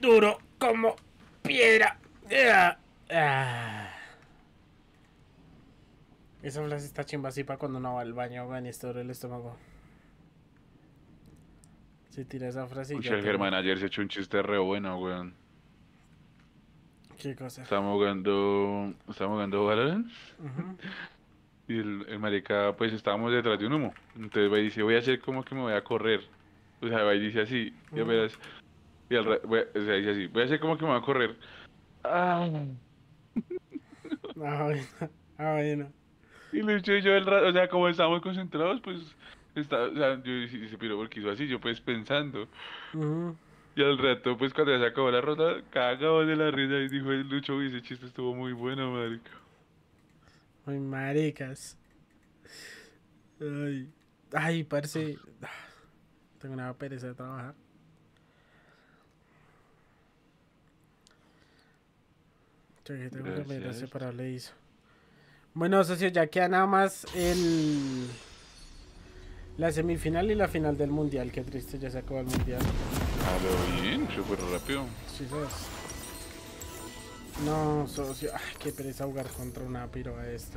duro como piedra. Esa frase está chimba así para cuando uno va al baño, weón, y está duro el estómago. Si tira esa frase y Uy, ya el te... Germán ayer se echó un chiste re bueno, weón. ¿Qué cosa? Estábamos jugando Valorant. Ujú. Y el marica, pues estábamos detrás de un humo. Entonces va y dice, voy a hacer como que me voy a correr. O sea, va y dice así, ya Mm. verás. O sea, dice así, voy a hacer como que me voy a correr. Ah. Ah, bueno. Ah, bueno. Y le eché yo el rato, o sea, como estábamos concentrados, pues, o sea, yo dice, pero porque hizo así, yo pues pensando. Ujú. Y al rato, pues cuando ya se acabó la ronda, cagamos de la risa y dijo el Lucho, y ese chiste estuvo muy bueno, marica. Muy maricas. Ay. Ay, parce. Tengo una pereza de trabajar. Yo que tengo que ver a Gracias. separarle eso. Bueno, socio, ya queda nada más la semifinal y la final del mundial. Qué triste, ya se acabó el mundial. A lo bien, súper rápido. Sí, sabes. No, socio. Ay, qué pereza jugar contra una piroa esta.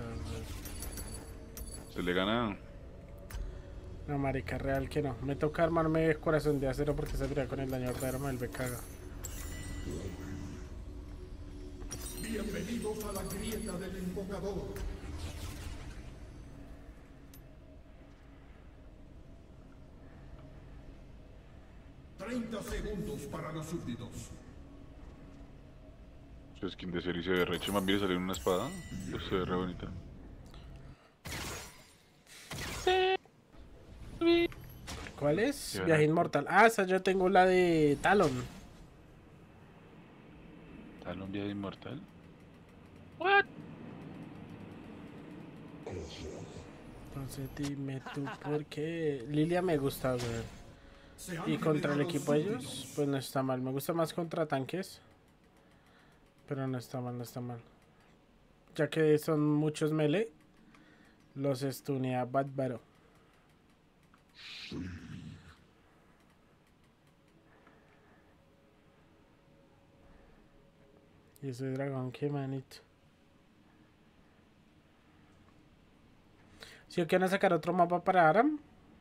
Se le gana. No, marica, real que no. Me toca armarme corazón de acero porque esa piroa con el daño verdadero me vuelve caga. Bienvenidos a la grieta del invocador. 30 segundos para los súbditos. Su skin de serie se ve re chimba. Mire, salió una espada. Pues se ve re bonita. ¿Cuál es? Y van Viaje a inmortal. Ah, esa yo tengo la de Talon. Talón Vía Inmortal. Entonces dime tú por qué. Lilia me gusta, güey. Se han Y contra el generado equipo de ellos, súbditos. pues no está mal. Me gusta más contra tanques. Pero no está mal, no está mal. Ya que son muchos melee, los stunea bárbaro. Y ese dragón, qué manito. Si o quieren sacar otro mapa para Aram.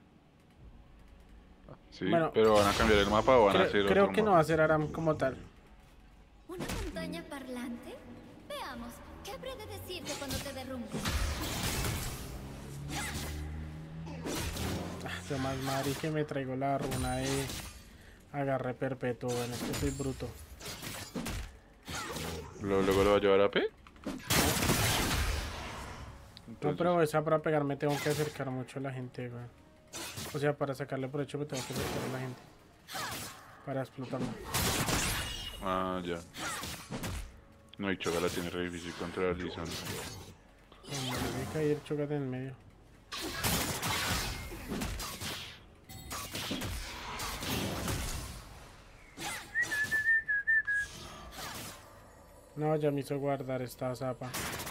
Sí, Bueno, pero ¿van a cambiar el mapa o van a hacer creo otro que no va a mapa? ser Aram como tal. ¿Una montaña parlante? Veamos, ¿qué habré de decirte cuando te derrumbe? Yo más madre que me traigo la runa de agarre perpetuo. Bueno, es que soy bruto. Luego lo va a llevar a P. No, Entonces, pero esa para pegarme tengo que acercar mucho a la gente, güey. O sea, para sacarle provecho me tengo que acercar a la gente. Para explotarlo. ah, ya. No, y Choga la tiene re difícil contra Lisandro. Como me voy a caer, chócate en el medio. No, ya me hizo guardar esta zapa.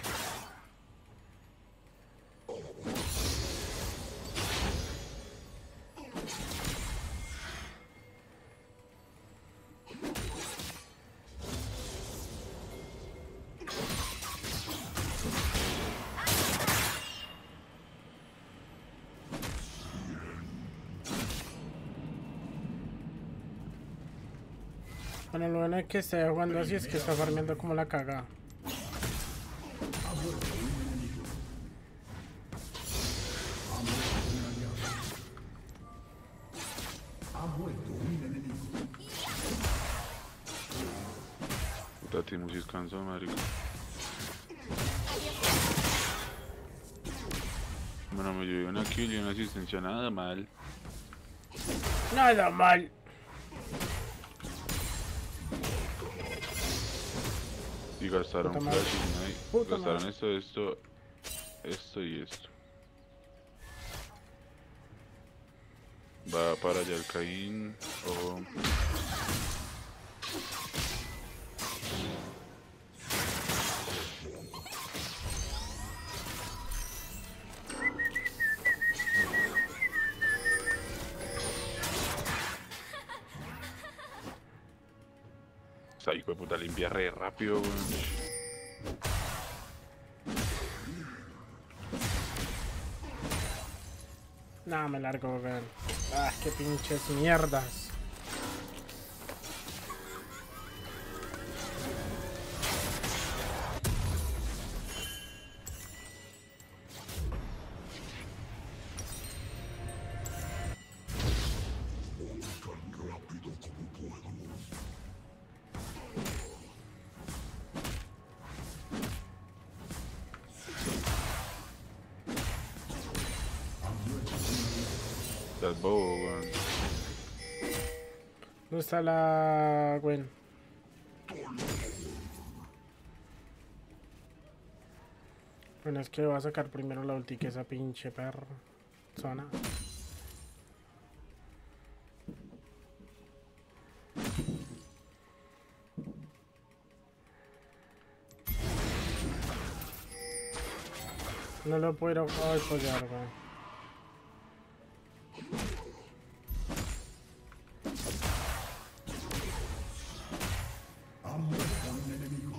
Bueno, lo bueno es que esté jugando así es que está farmeando como la caga. Ha muerto un enemigo. Puta, Timus es cansado, marico. Bueno, me llevé una kill y una asistencia, nada mal. Nada mal. Y gastaron Puta madre. flash y no hay- Puta gastaron madre. esto y esto. Va para allá el Caín. O... Esa hijo de puta limpia re rápido, weón. No, me largo, weón. Ah, qué pinches mierdas. Estás bobo, weón. ¿Dónde está la Gwen? Bueno, es que voy a sacar primero la ulti que esa pinche perro. Zona. No lo puedo apoyar, weón. Ha muerto un enemigo.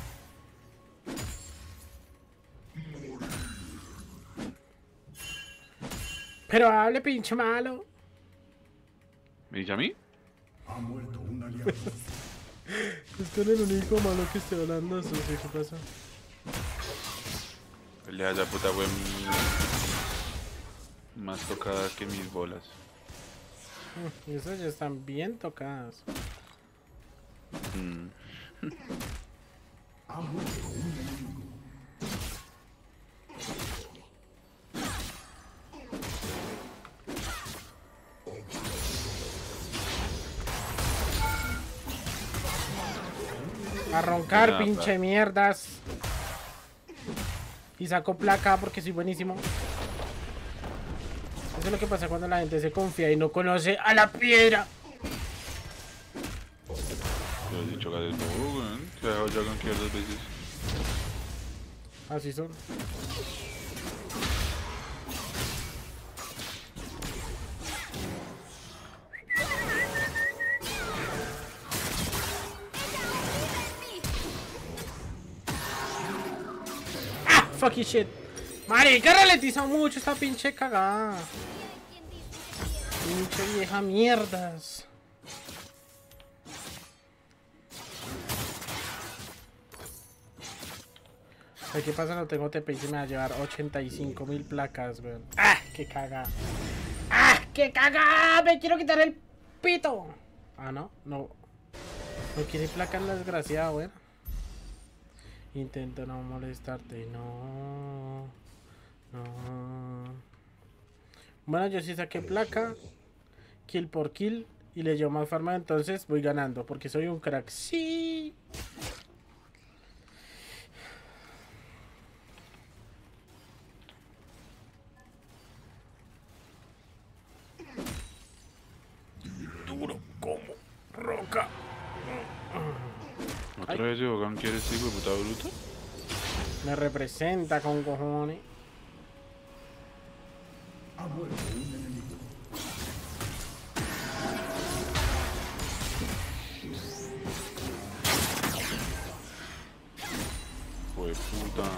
Pero hable, pinche malo. ¿Me dice a mí? Ha muerto un aliado. Es con el único malo que estoy hablando, eso sí, ¿qué pasa? Pelea ya puta weón. Más tocada que mis bolas. Y esas ya están bien tocadas. Mm. Ha muerto un enemigo. A roncar, Nada, pinche pa. mierdas. Y saco placa porque soy buenísimo. Eso es lo que pasa cuando la gente se confía y no conoce a la piedra. Yo he dicho que es bobo, weón. Que ha dejado ya gankear 2 veces. Así son. Ah, fucking shit. Marica, ralentiza mucho esta pinche cagada. Pinche vieja mierdas. ¿Qué pasa? No tengo TP y se me va a llevar 85.000 placas, weón. ¡Ah! ¡Qué caga! ¡Ah! ¡Qué caga! ¡Me quiero quitar el pito! Ah, no, no. No quiere placas la desgraciada, weón. Intento no molestarte, no. No. Bueno, yo sí saqué placa. Kill por kill. Y le llevo más farma, entonces voy ganando. Porque soy un crack. ¡Sí! Duro como roca. ¿Otra vez yo gankear este hijo de puta bruto? Me representa con cojones. Ha muerto un enemigo. Hijo de puta.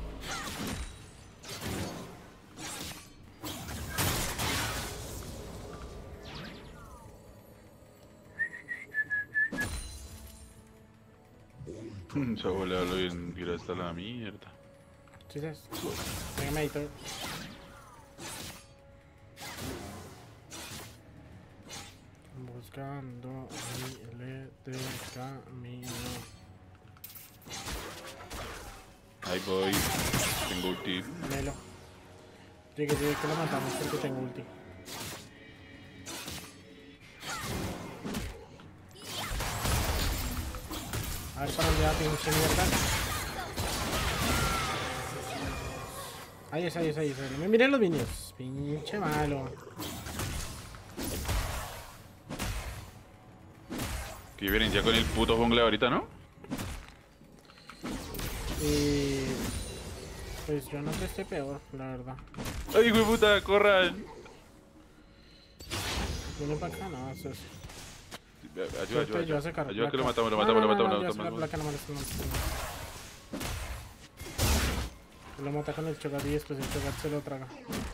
Esa bola lo bien tira hasta la mierda. ¿Sí sabes? Venga, editor. Buscando miles de camino. Ahí voy. Tengo ulti. Melo. Llegué que lo matamos porque tengo ulti. A ver para dónde va, pinche mierda. Ahí es, ahí es, ahí es. Me miren los minions. Pinche malo. Qué diferencia con el puto jungla ahorita, ¿no? Pues yo no sé esté peor, la verdad. ¡Ay, hijo de puta! ¡Corran! Viene para acá, no, eso es. Ayuda, Yo ayuda. a sacar Ayuda que lo placa. matamos, lo No, matamos, no, lo no, matamos, yo lo saco la matamos. placa, no molestes, no. Lo mata con el Cho'Gath y después el Cho'Gath se lo traga.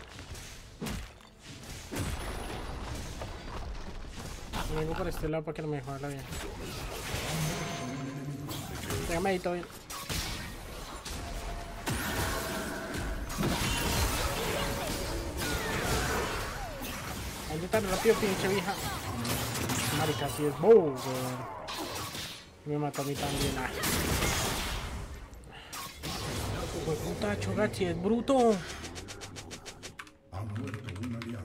Vengo por este lado para que no me joda la vida. Déjame ahí todo bien. Ande tan rápido, pinche vieja. Marica, así es bow, weón. Me mató a mí también. Ay. Hijo de puta, Cho'Gath, si es bruto. Ha muerto un aliado.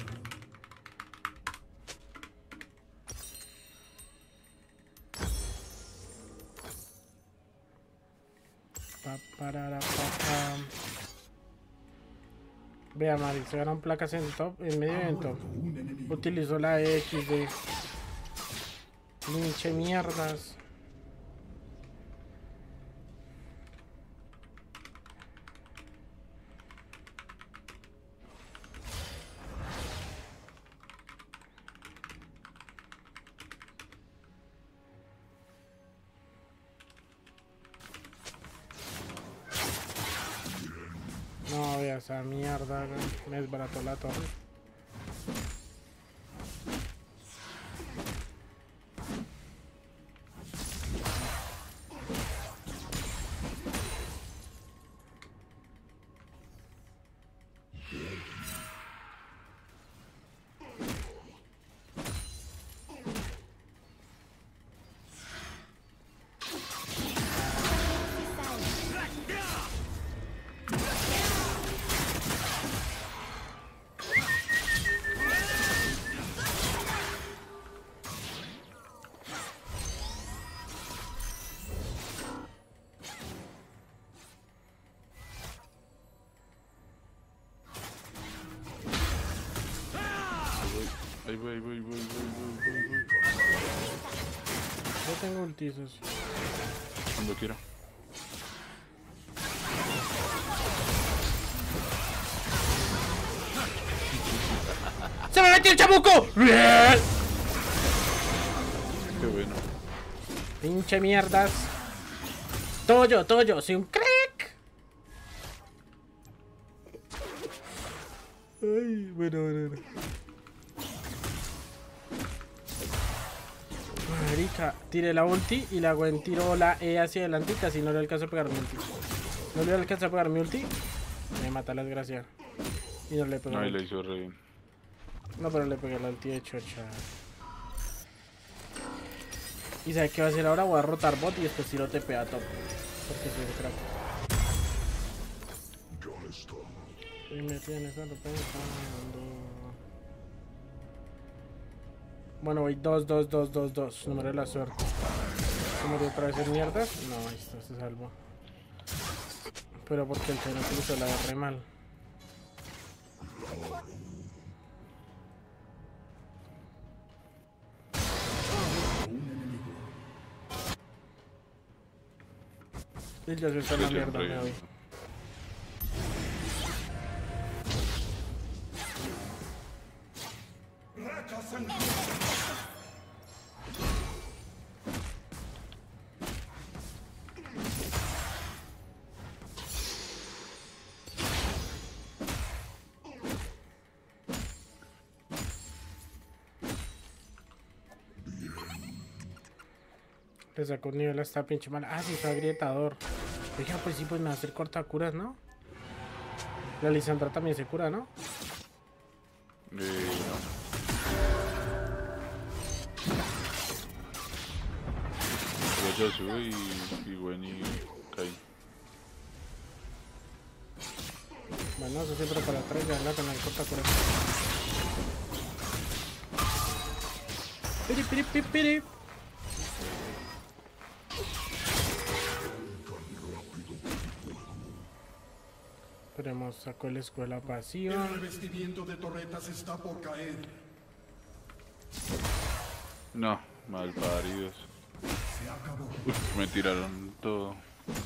Vea, Mari, se ganan placas en top, en medio evento. Un enemigo. Utilizó la XD. Pinche mierdas. No, vea esa mierda, güey. Me desbarató la torre. Ahí voy. Yo tengo ultizos. Cuando quiera. ¡Se me metió el chamuco! Qué bueno. Pinche mierdas. Todo yo, soy un crack. Ay, bueno. Marica, tiré la ulti y la Gwen tiró la E hacia adelante y casi no le alcanzó a pegar mi ulti. No le alcanzó a pegar mi ulti. Me mata la desgracia. Y no le pegó. No, y le hizo re bien. No, pero le pegué la ulti de chocha. ¿Y sabe qué va a hacer ahora? Voy a rotar bot y después tiro TP a top. Porque soy un crack. Y me tienes pensando. Bueno, voy 2. Número de la suerte. ¿Se murió otra vez en mierdas? No, esto se salvó. Pero porque el chino utilizó la re mal. Y ya se está en la mierda, me voy. Le sacó un nivel a esta pinche mala. Ah, sí, está agrietador. Oiga, pues sí, pues me va a hacer cortacuras, ¿no? La Lisandra también se cura, ¿no? No. Yo subo y bueno, y caí. Bueno, eso siempre para atrás, ya la con el cortacuras. Piri. Esperemos, sacó la escuela pasiva. El revestimiento de torretas está por caer. No, mal paridos. Se acabó. Me tiraron todo.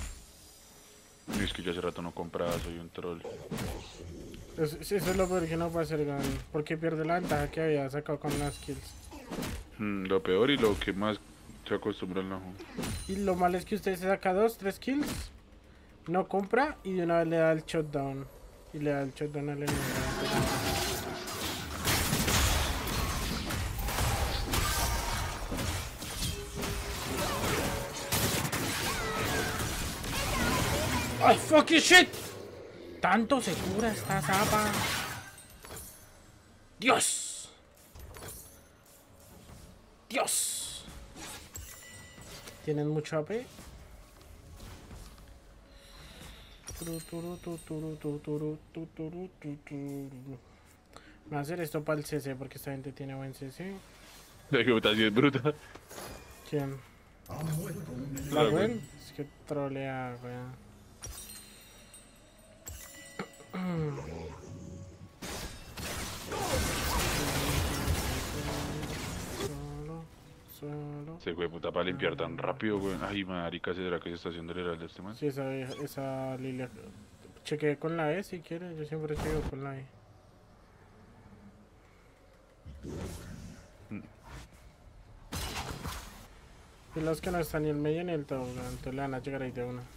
Y es que yo hace rato no compraba, soy un troll. Eso es lo peor que no puede hacer, gan. Porque pierde la ventaja que había sacado con las kills. Lo peor y lo que más se acostumbra al Nahu. Y lo malo es que usted se saca 2, 3 kills, no compra y de una vez le da el shutdown. Y le da el shutdown al enemigo. ¡Ay, fucking shit! Tanto se cura esta zapa. ¡Dios! ¡Dios! ¿Tienen mucho AP? Voy a hacer esto para el CC porque esta gente tiene buen CC. La ejecutación es bruta. ¿Quién? Ha muerto un enemigo. ¿La Gwen? Es que trolea, weón. Solo. Se fue puta para limpiar tan rápido, güey. Ay, marica, ¿será que se está haciendo el heraldo este man? Sí, esa Lilia. Chequeé con la E si quiere, yo siempre chequeo con la E. Y los que no están ni el medio ni el todo, entonces le van a llegar ahí de una.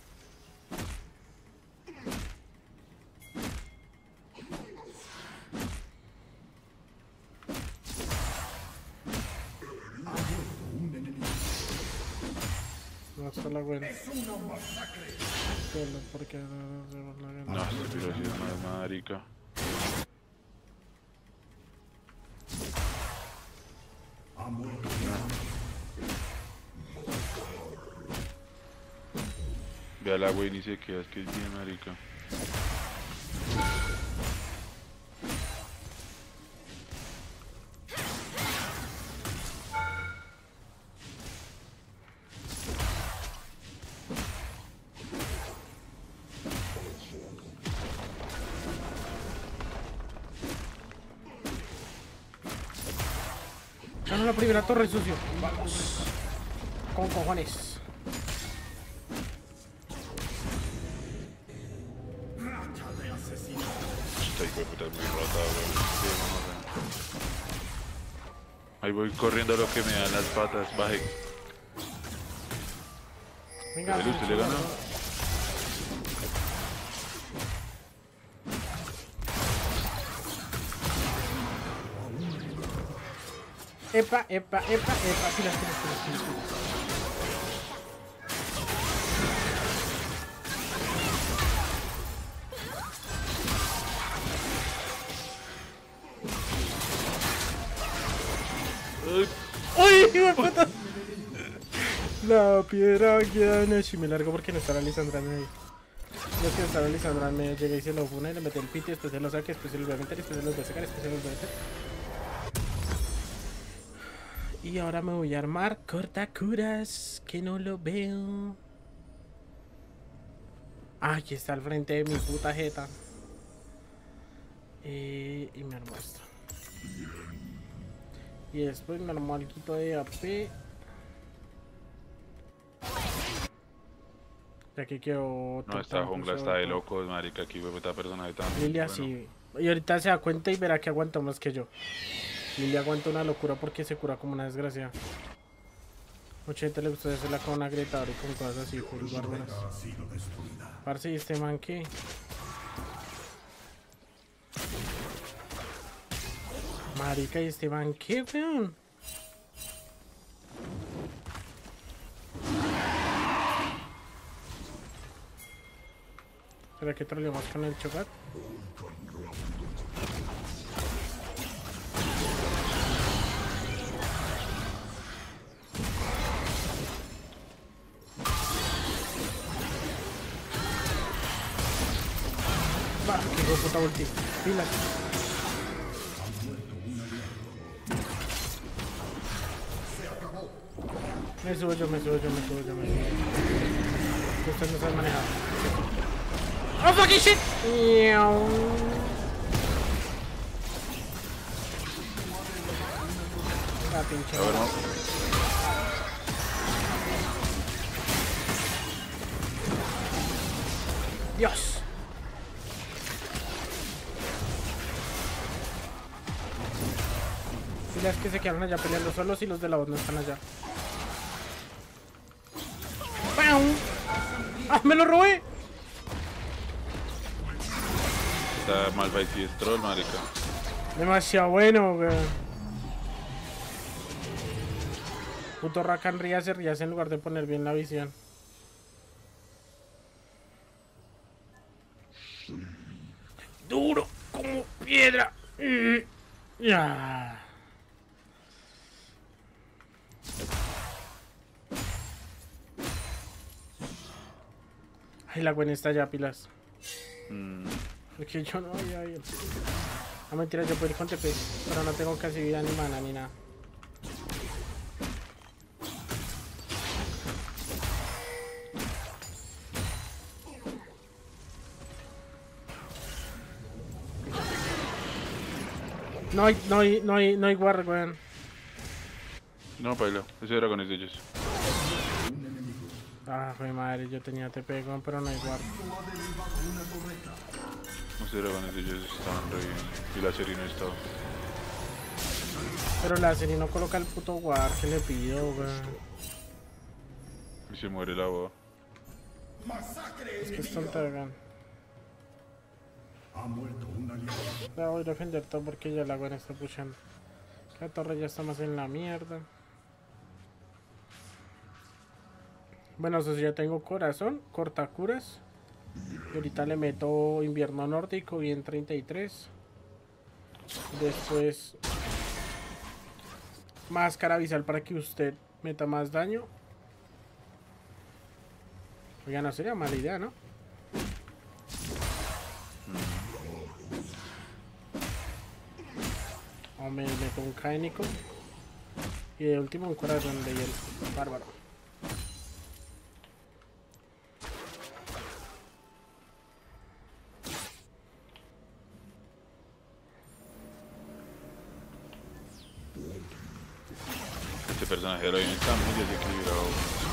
No está la buena. Solo porque No, pero sí es más marica. Ha muerto. Ve a la güey y se queda, es que es bien marica. Ganó la primera torre, sucio. Vamos. Con cojones. Esta hijo de puta es muy rota, güey. Sí, vamos a ver. Ahí voy corriendo a lo que me dan las patas, baje. Venga, ¿Usted le ganó? Epa, epa, epa, epa. Pilas. ¡Uy, hijo de puta! La piedra guiana. Si me largo porque no está la Lisandra en medio. No es que está la Lisandra en medio. Llega y se lo funa y le mete el pito. Después se lo saque, después se lo voy a meter, después se los voy a sacar, después se los voy a meter. Y ahora me voy a armar cortacuras, que no lo veo. Ah, aquí está al frente de mi puta jeta. Y me armo esto. Y después me armo algo de AP. Ya que quiero... No, esta jungla está de locos, marica. Aquí, güey, esta personaje tan... Lilia bueno. sí. Y ahorita se da cuenta y verá que aguanta más que yo. Lilia aguanta una locura porque se cura como una desgracia. Mucha gente le gusta hacerla con una gritadora y con cosas así, full bárbaras. Ha sido destruida. Parce, ¿y este man qué? Marica, ¿y este man qué, weón? ¿Será que troleamos con el chocar? Va, que hijo de puta ulti. Pilas. Me subo yo. Ustedes no saben manejar. ¡Oh, fucking shit! Miau. La pinche. A ver, no. Dios. Pilas que se quedaron allá peleando solos y los de la bot no están allá. ¡Pam! ¡Ah, me lo robé! Está Malphite es troll, marica. Demasiado bueno, weón. Puto Rakan ríase en lugar de poner bien la visión. Duro como piedra. Ya. Ay, la Gwen está ya, pilas. Es que yo no había ido. No, mentira, yo puedo ir con TP, pero no tengo casi vida ni mana ni nada. No hay guard, weón. No, paila, ese dragón es de ellos. Ah, mi madre, yo tenía TP, weón, pero no hay guard. Ese dragón es de ellos, estaban re bien. Y la serie no estaba. Pero la serie no coloca el puto guard que le pido, weón. Y se muere la boda. Es que es tonta, weón. Ha muerto un aliado. La voy a defender todo porque ya la Gwen está pushando. La torre ya está más en la mierda. Bueno, eso sí, ya tengo corazón, cortacuras. Y ahorita le meto invierno nórdico y en 33. Después máscara visual para que usted meta más daño. Oiga, no sería mala idea, ¿no? O me meto un caénico. Y de último un corazón de hielo. Bárbaro. Este personaje de la está muy desequilibrado.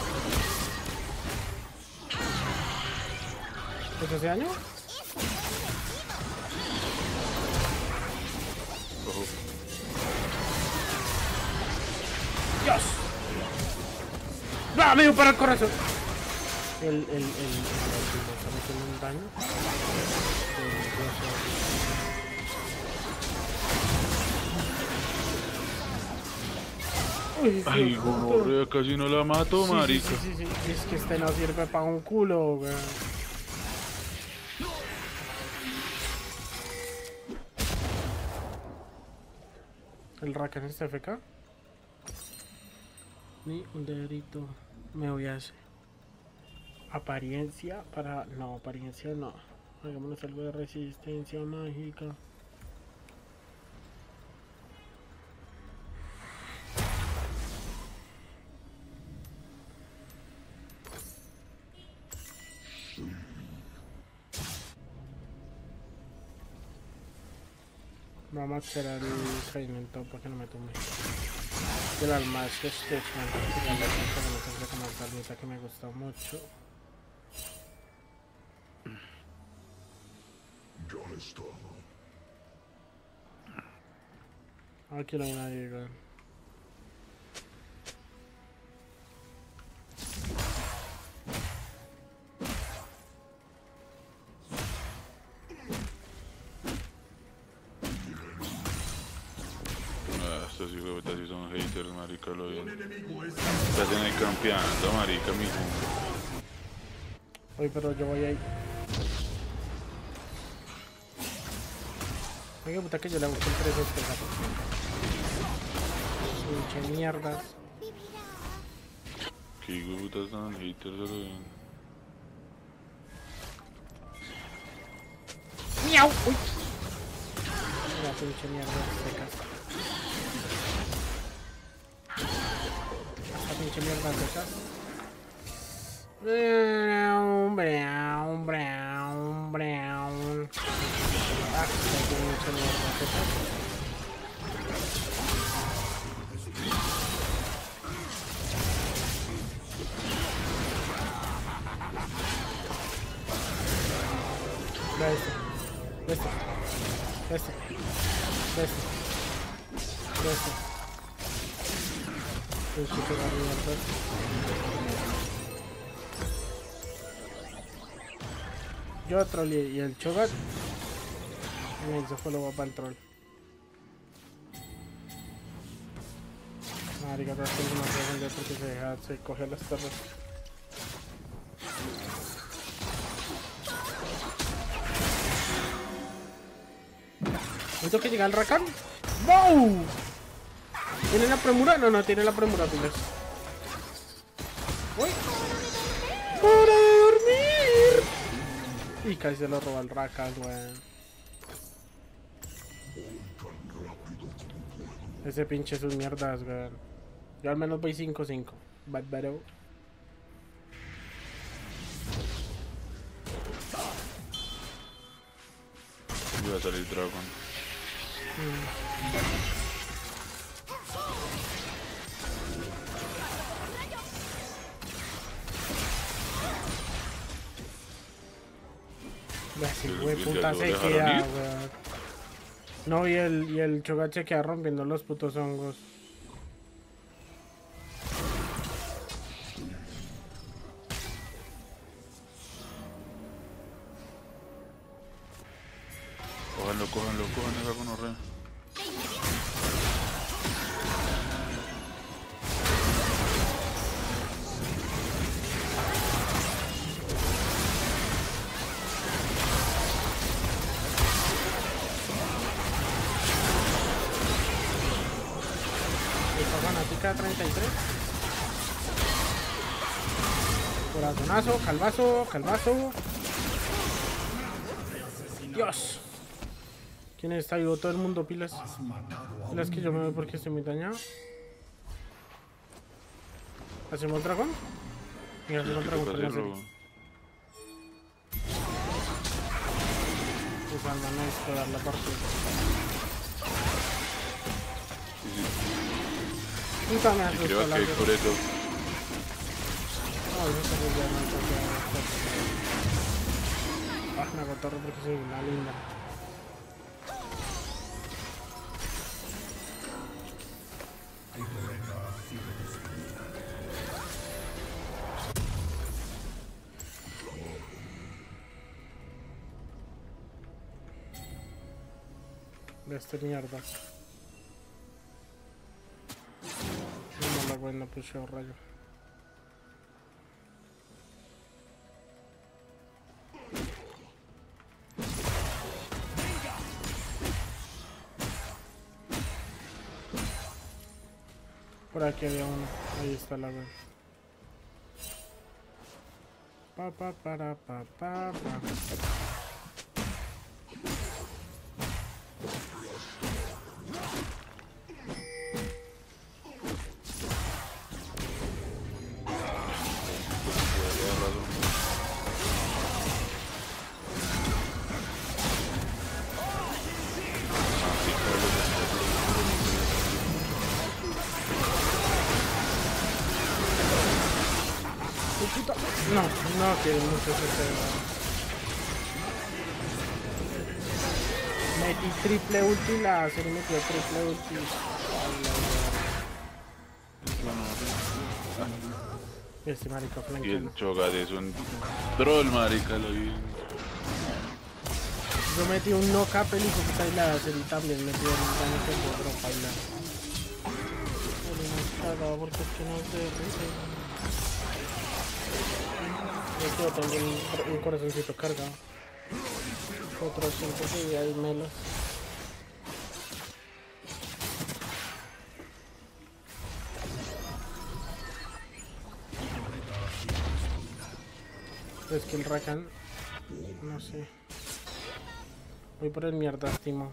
¿Pues hace daño? Ojo. ¡Dios! ¡No! ¡Me dio para el corazón! El está metiendo un daño. Uy, Ay, gorrea, casi no la mato, marica. Sí. Es que este no sirve para un culo, weón. El Rakan está FK. Ni un dedito. Me voy a hacer. Apariencia para. No, apariencia no. Hagámonos algo de resistencia mágica. Vamos a hacer el fragmento para que no me tumbe. El alma es que este que me gusta mucho. Yo les tomo. Aquí no hay nadie, güey. Estos hijos de puta son haters, marica, lo bien. Estás en el campeando, marica, mijo. Oye, pero yo voy ahí. Oye, puta que yo le hago con 3 gato. Pinche mierdas. Qué hijos de puta son haters, lo bien. ¡Miau! ¡Uy! Mira, pinche mierda secas. Esta pinche mierda secas. Brown. Ah, esta pinche mierda secas. Este. Pinche Cho'Gath mierda. Yo trollé y el Cho'Gath me hizo follow up al troll. Marica, todas tengo una pregunta porque se coge las torres. ¿Me tengo que llegar al Rakan? ¡Wow! ¿Tiene la premura? No, no tiene la premura, pilas. ¡Uy! ¡Hora de dormir! Y casi se lo roba el Rakan, weón. Ese pinche sus mierdas, weón. Yo al menos voy 5-5. Bad Battle. Yo voy a salir Dragon. Así, güey, puta se queda, weón. No, y el Cho'Gath se queda rompiendo los putos hongos. Cójanlo, esa gonorrea. Esta fanática 33. Corazonazo, calvazo. Dios. ¿Quién está vivo? Todo el mundo, pilas. Pilas que yo me veo porque estoy muy dañado. ¿Hacemos dragón? Mira, hacemos dragón con la serie. Pues anda, no es dar la partida. Puta, me asustó Creo la que serie. por eso. No, eso se ya no toca. Me agotorro porque soy una linda. De esta mierda. No la buena pusheo rayo. Por aquí había uno. Ahí está la web. Pa. No quiero mucho ese. Metí triple ulti, la serie metió triple ulti. Este marica Y flanqueando. el Cho'Gath es un troll, marica, lo vi. Yo metí un knock-up el hijo puta y la serie también metió un daño que fue otro baila. Cagado porque es que no se ríe. Yo tengo un corazoncito cargado. Otro 5 y hay melos. Es que el Rakan, no sé. Voy por el mierda, estimo.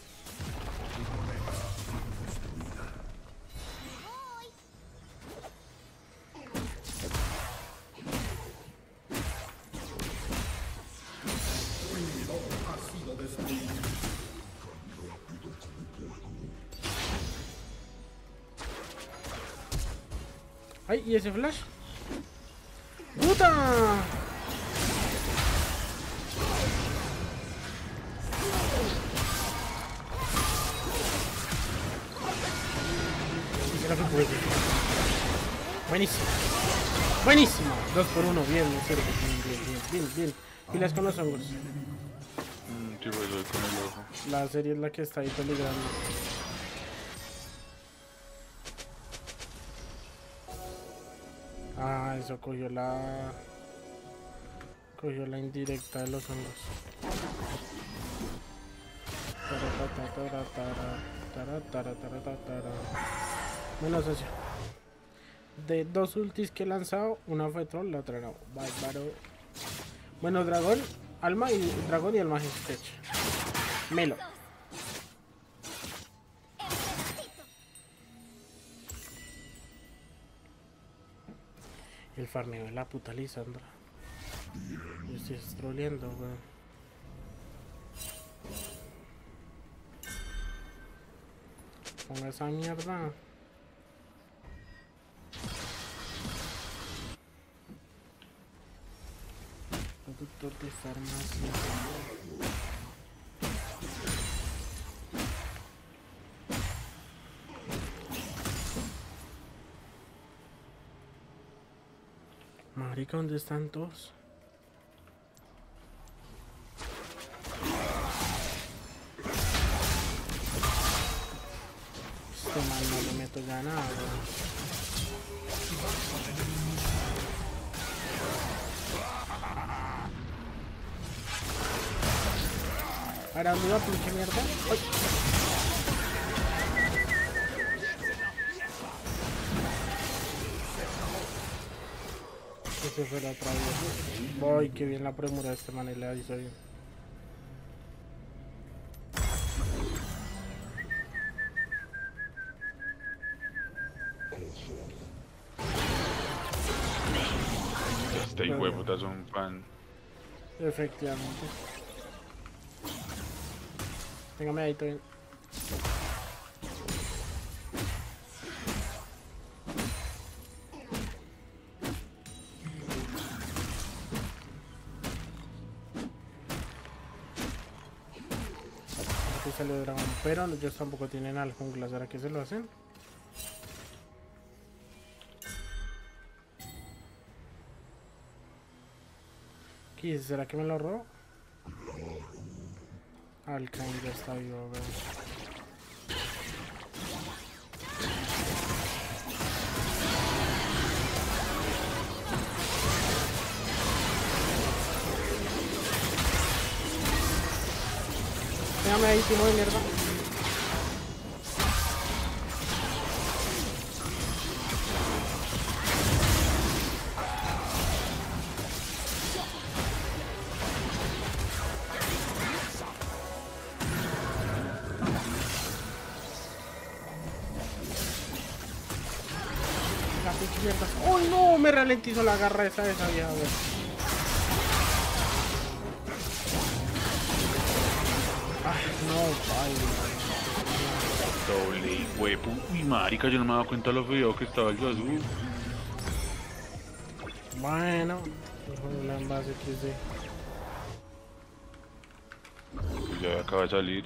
¡Ay! ¿Y ese flash? ¡Puta! ¿Será que puede? Buenísimo. Buenísimo. 2 por 1. Bien, me sirve. Bien. Pilas con los hongos. Sí, pues soy con el ojo. La serie es la que está ahí peligrando. Ah, eso cogió la indirecta de los hongos. Bueno, socio. De 2 ultis que he lanzado, una fue troll, la otra no. Bárbaro. Bueno, dragón, alma y dragón y alma Stretch. Melo. El farmeo de la puta Lisandra. Yo estoy troleando, weón. Ponga esa mierda. Productor de farmacia. Marica, ¿dónde están todos? Este mal no le meto ya nada, weón. Ahora, ¿dónde va, pinche mierda? ¡Ay! Ese fue la otra vez. ¡Ay, qué bien la premura de este man! Y le hizo bien. Este hijo de puta es un fan. Efectivamente. Téngame ahí, todo bien. Aquí salió dragón, pero ellos tampoco tienen al jungla. ¿Será que se lo hacen? ¿Qué? ¿Será que me lo robo? Alcain ya está vivo, a ver. Déjame ahí, timo de mierda. ¡Oh no! Me ralentizó la garra esa vieja, a ver. Ay, no, Doble huevo. Uy, marica, yo no me daba cuenta de lo feo que estaba el Yasuo. bueno. Hijo la envase 3D. Pues ya acaba de salir.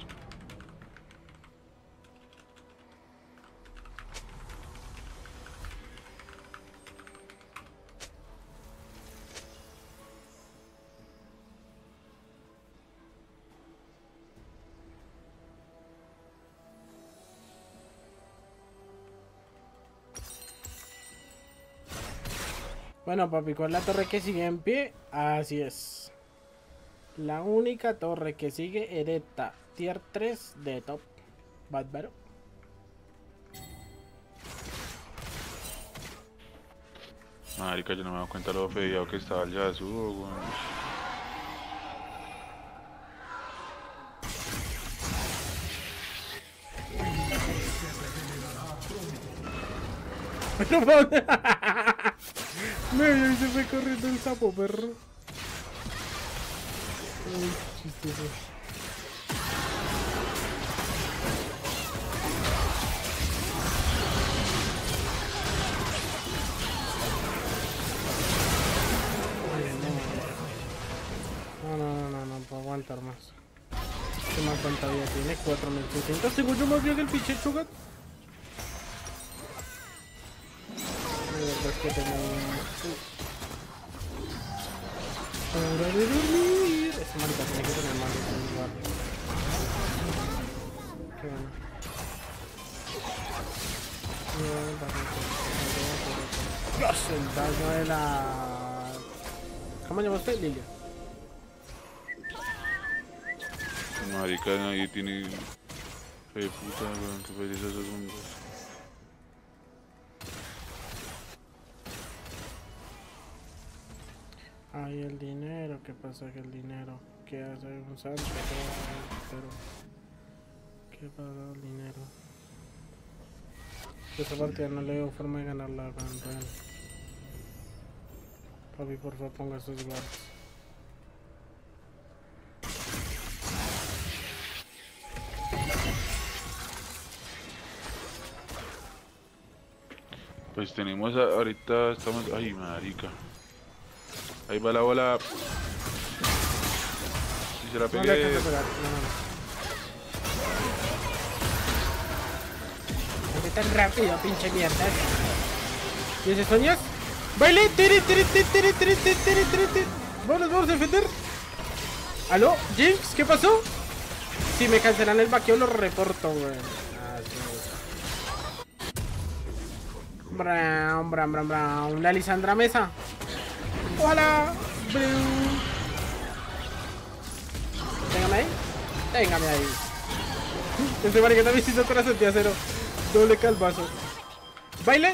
Bueno, papi, ¿cuál es la torre que sigue en pie? Así es. La única torre que sigue erecta. Tier 3 de top. Bárbaro. Marica, yo no me daba cuenta de lo feo que estaba el Yasuo, weón. Pero ¿dónde? Me vio y se fue corriendo el sapo, perro. Ay, chistoso. No puedo aguantar más. ¿Qué más cuánta vida tiene? 4600. Tengo yo más bien el pinche Chogat. verdad es que tengo hora de dormir. Esta marica tiene que tener más de un lugar. Qué bueno. Dios, el daño de la... ¿Cómo llama usted, Lilia? Marica, nadie tiene... Qué puta, weón, qué pereza esos hongos. Ay, el dinero, ¿qué pasa que el dinero? ¿Qué hace un santo? Pero... ¿qué pasa el dinero? Esa partida no le veo forma de ganarla, weón, real. Papi, por favor, ponga esos guards. Pues tenemos ahorita, estamos... Ay, marica. Ahí va la bola. Si se la No le pegué... alcanzo a pegar, no. ¿Qué tan rápido, pinche mierda? ¿Y ese sueños? ¡Baile! ¡Tiri, tiri, tiri, tiri, tiri, tiri, tiri, tiri! Vamos a defender. ¿Aló? ¿Jinx? ¿Qué pasó? Si me cancelan el vaqueo lo reporto, weón. Ah, sí. Brown, brown, brown, brown. La Lisandra Mesa. ¡Hola! Téngame ahí. Téngame ahí. Este marica también hizo corazón de acero. Doble calvazo. ¿Baile?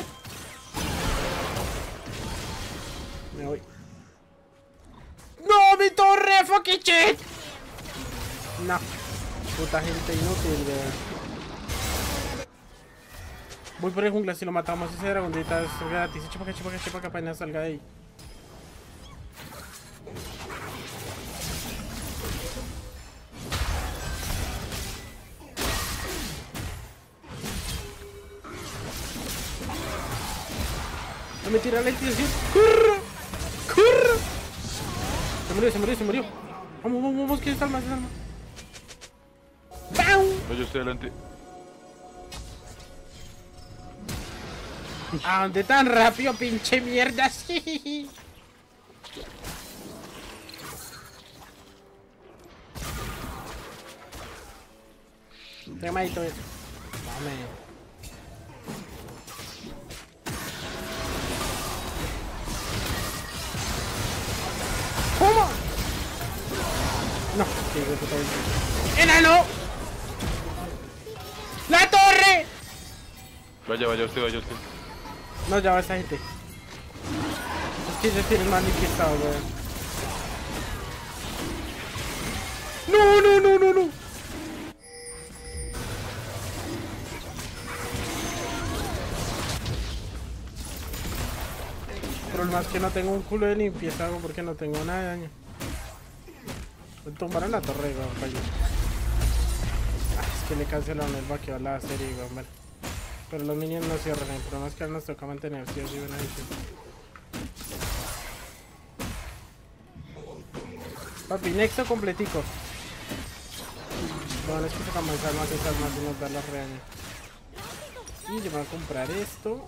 Me voy. ¡No, mi torre! ¡Fucking shit! No. Puta gente inútil, weón. Voy por el jungla, si lo matamos ese dragondita es gratis. Echa para acá, apenas salga de ahí. No me tira la extensión. ¡Corre! ¡Corre! Se murió. Vamos, que es alma. ¡Bam! Yo estoy adelante. ¿A dónde tan rápido, pinche mierda? Sí. Remadito. Dame. ¿Cómo? No, qué hijo de puta. ¡Enano! ¡La torre! Vaya usted. No, ya va esa gente. Es que ellos tienen manifestado, weón. No. El problema es que no tengo un culo de limpieza, weón, porque no tengo nada de daño. Me tumbaron la torre, weón, fallo. Es que le cancelaron el vaqueo a la serie, weón, vale. Pero los minions no cierran, el problema es que ahora nos toca mantener sí o sí una edición. Papi, nexo completico. Bueno, es que toca avanzar más esas más y nos da las reañas. Y yo me voy a comprar esto.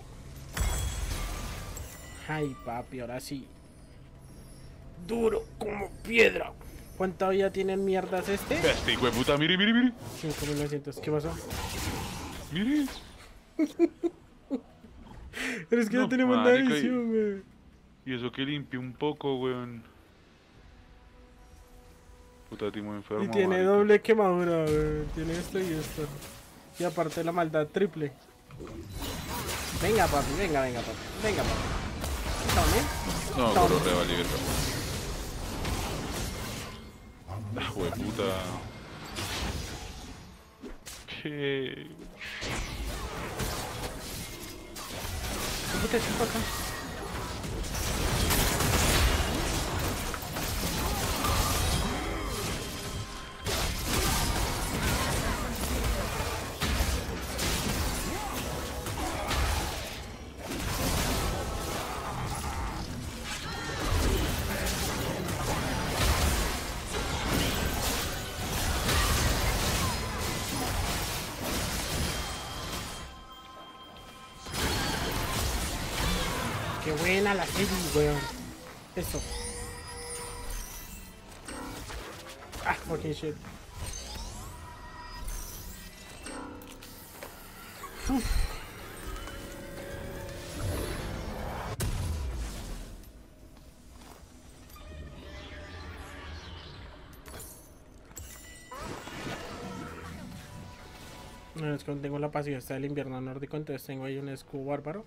Ay, papi, ahora sí. Duro como piedra. ¿Cuánta vida tienen mierdas este? Este hijo de puta, mire. 5900, ¿qué pasó? Mire. Pero es que no tenemos nada de edición, güey. Y eso que limpié un poco, weón. Puta, timo enfermo. Y tiene marica. doble quemadura, güey. Tiene esto y esto. Y aparte la maldad triple. Venga, papi. Tome. No, Toma. corre, vale, verga. Ah, puta. ¿Qué? ¿Qué puta chupa acá? a la serie, weón. Eso. Ah, fucking shit. Uf. No, es que tengo la pasividad del invierno nórdico, entonces tengo ahí un escudo bárbaro.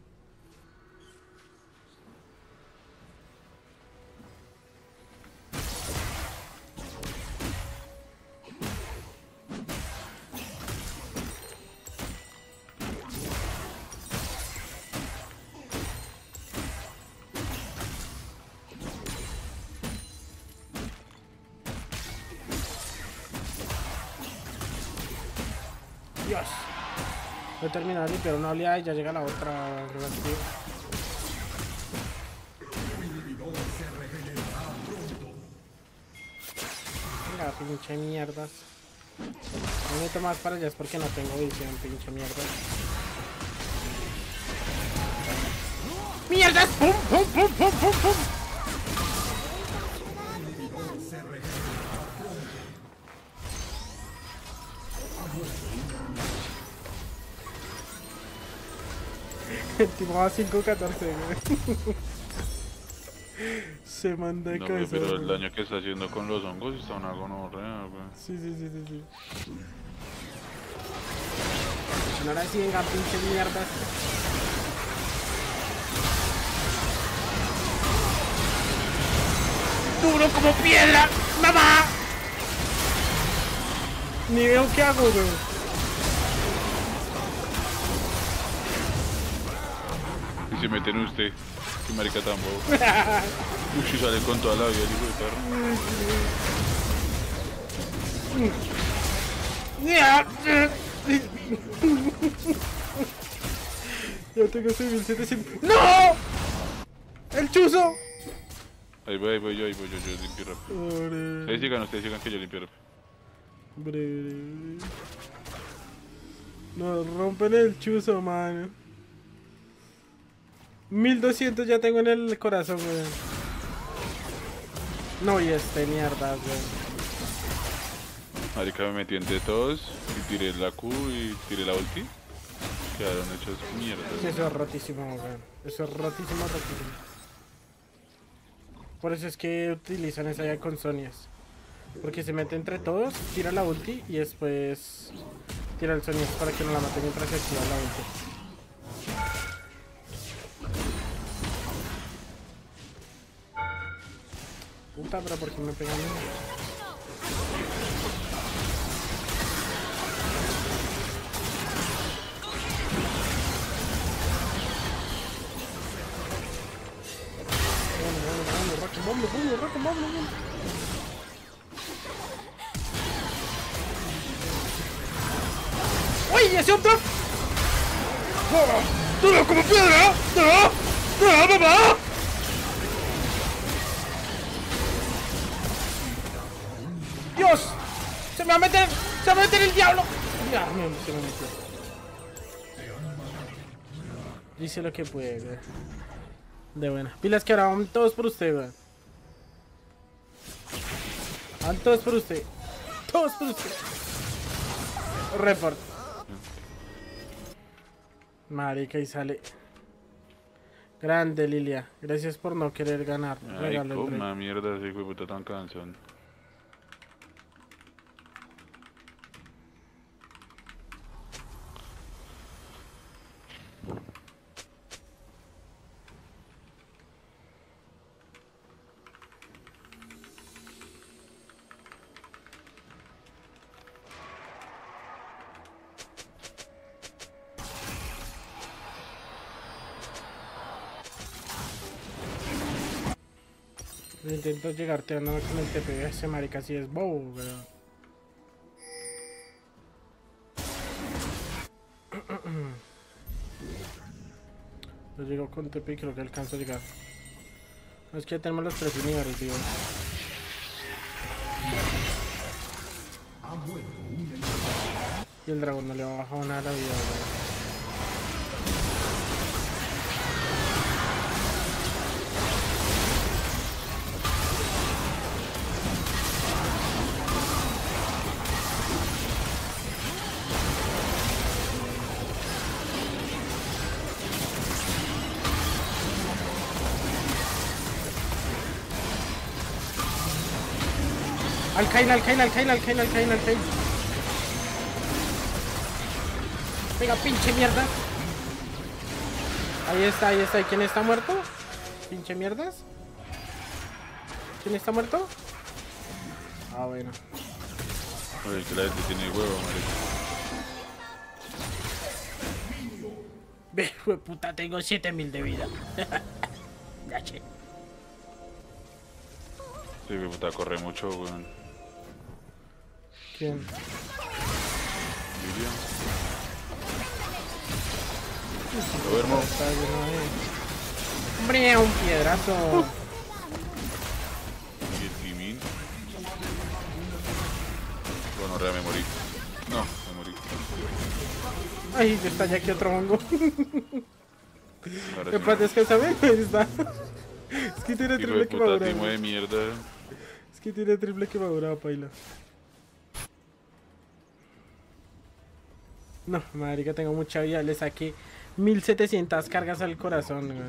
Dios. Voy a terminar de limpiar una oleada y ya llega la otra. Venga, pinche mierdas. No meto más para allá es porque no tengo visión, pinche mierdas. ¡Mierdas! ¡Pum, pum, pum, pum, pum, pum! El tipo va a 5-14, güey. Se manda de No, cabeza. pero el daño que está haciendo con los hongos está una gonorrea, güey. Sí. Ahora sí, venga, pinche mierdas. ¡Duro como piedra! ¡Mamá! Ni veo qué hago, güey. Y se mete en usted. Qué marica tan bobo. Uy, sale con toda la vida el hijo de perro. Yo tengo 6700. ¡No! ¡El chuzo! Ahí voy yo limpio rápido. Ustedes sigan que yo limpio rápido. Breve. Nos rompen el chuzo, mano. 1200 ya tengo en el corazón, weón. No, y mierda, weón. Marica, me metí entre todos y tiré la Q y tiré la ulti. Quedaron hechos mierda. Sí, eso es rotísimo, weón. Eso es rotísimo. Por eso es que utilizan esa ya con Sonias. Porque se mete entre todos, tira la ulti y después tira el Sonias para que no la mate mientras se activa la ulti. Puta, pero ¿por qué me pegan? Vamos. ¡Uy! ¡Ese otro! ¡Duro como piedra! ¡No, mamá! ¡Dios! ¡Se me va a meter el diablo! Ya, se me metió. Dice lo que puede, güey. De buena. Pilas que ahora van todos por usted, güey. Van todos por usted. Todos por usted. Report. Marica, y sale. Grande, Lilia. Gracias por no querer ganar. Ay, cómo mierda ese hijo de puta tan cansón. Intento llegarte andando con el TP. Ese marica sí es bobo, weón. Yo llego con TP y creo que alcanzo a llegar. No, es que ya tenemos los 3 niveles, tío. Y el dragón no le ha bajado nada a la vida, weón. Alcain, Alcain, Alcain, Alcain, Alcain, Alcain. Venga, pinche mierda. Ahí está, ahí está. ¿Y quién está muerto? Pinche mierdas. ¿Quién está muerto? Ah, bueno. Oye, que la gente tiene huevo, marica. Ve, puta, tengo 7000 de vida. Ya, che. Sí, que puta, corre mucho, weón. ¿Quién? Lilia. Lo duermo. Está lleno de... ¡Hombre, un piedrazo! Y el Timín. Bueno, me morí. No, me morí. Ay, está ya aquí otro hongo. Ahora ¿Qué pasa? Es que sabe, ahí está. Es que tiene hijo de triple puta, quemadura. timo de mierda. Es que tiene triple quemadura, paila. No, marica, tengo mucha vida. Le saqué 1700 cargas al corazón, güey.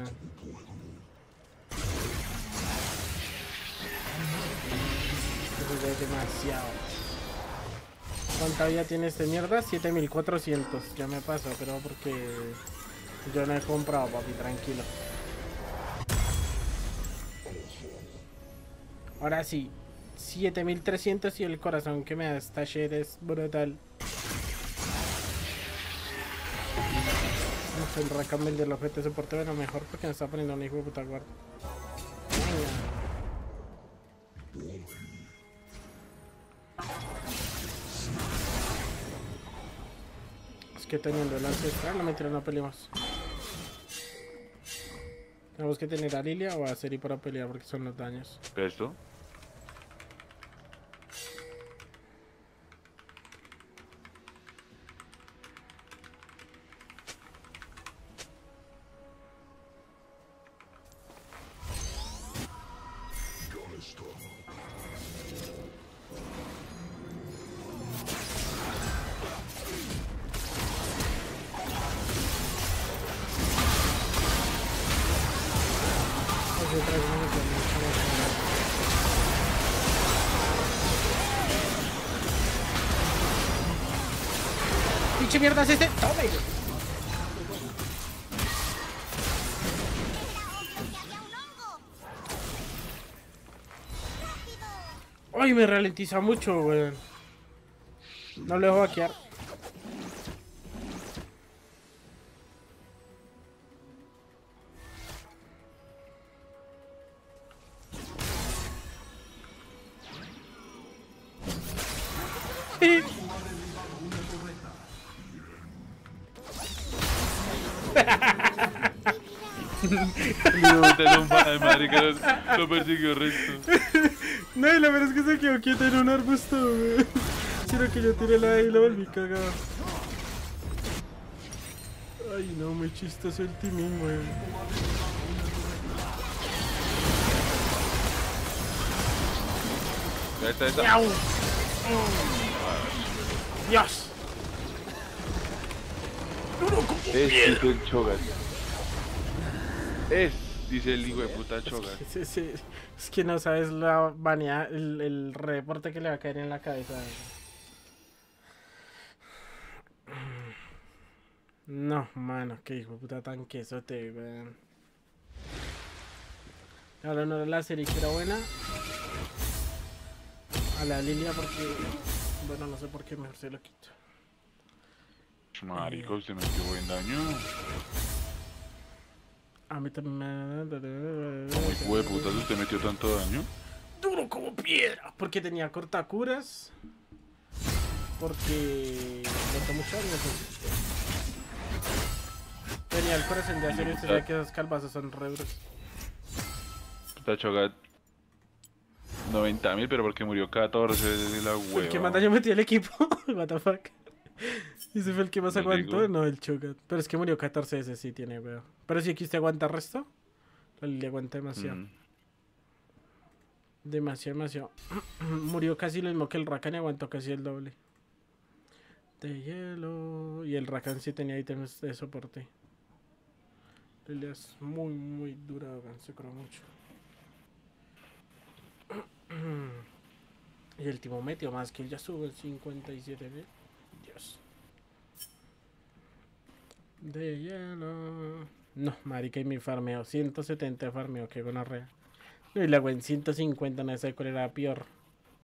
Eso ya es demasiado. ¿Cuánta vida tiene este mierda? 7400. Ya me pasó, pero porque yo no he comprado, papi, tranquilo. Ahora sí, 7300 y el corazón que me da esta shit es brutal. No sé, el Rakan vende el objeto de soporte, bueno, mejor porque me está poniendo un hijo de puta guarda. Es que teniendo el ancestral, no me no peleamos. Tenemos que tener a Lilia o a Seri para pelear porque son los daños. ¿Esto? ¡Pinche mierda es este! ¡Tome! ¡Ay, me ralentiza mucho, weón! No le dejo vaquear. Marica, lo persiguió recto. No, y la verdad es que se quedó quieto en un arbusto, weón. Sino que yo tiré la y la volví cagada. Ay, no, muy chistoso el timing, weón. Ahí está, ahí está. ¡Miau! ¡Dios! Es el Cho'Gath. Dice el hijo de puta Cho'Gath. Sí, sí. Es que no sabes la baneada, el reporte que le va a caer en la cabeza. No, mano, qué hijo de puta tan quesote, weón. Ahora no era la serie que era buena. A la Lilia porque... Bueno, no sé por qué, mejor se lo quito. Marico, usted metió buen daño. A mí también me... Como hijo de puta, usted metió tanto daño. Duro como piedra. Porque tenía cortacuras. Porque... Botó mucho daño. Tenía el corazón de acero y usted sabe que esos calvazos son re duros. Puta Cho'Gath. 90.000, pero porque murió 14 de la hueva. El que más daño metió el equipo. What the fuck. ¿Y ese fue el que más No aguantó? digo. No, el Cho'Gath. Pero es que murió 14 ese sí tiene, weón. Pero si aquí usted aguanta el resto. La Lilia aguanta demasiado. Demasiado. Murió casi lo mismo que el Rakan y aguantó casi el doble. De hielo. Y el Rakan sí tenía ítems de soporte. Lilia es muy dura, weón. Se curó mucho. Y Y el tipo metió más que él, ya sube el 57.000. Dios. De hielo. No, marica, y mi farmeo. 170 farmeo, que gonorrea. Y luego en 150, no sé cuál era peor.